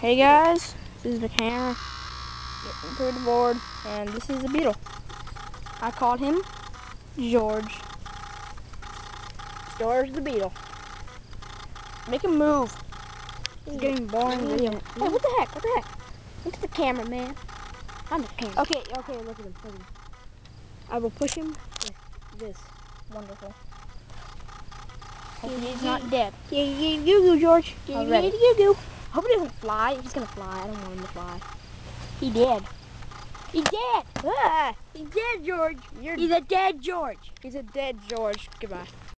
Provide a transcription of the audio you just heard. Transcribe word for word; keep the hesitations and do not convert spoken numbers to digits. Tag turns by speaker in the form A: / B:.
A: Hey guys, this is the camera getting through the board, and this is the beetle. I called him George. George the beetle. Make him move. It's getting boring video.
B: Hey, what the heck? What the heck? Look at the camera, man. I'm the camera.
A: Okay, okay, look at him. Look at him. I will push him with this. Wonderful. Hopefully he's not dead.
B: Yeah, you, you go, George. Yeah,
A: I'm ready.
B: you go.
A: Hope he doesn't fly. He's gonna fly. I don't want him to fly. He did. He did. Ah,
B: He's dead, George.
A: you're
B: He's a dead George.
A: He's a dead George. Goodbye.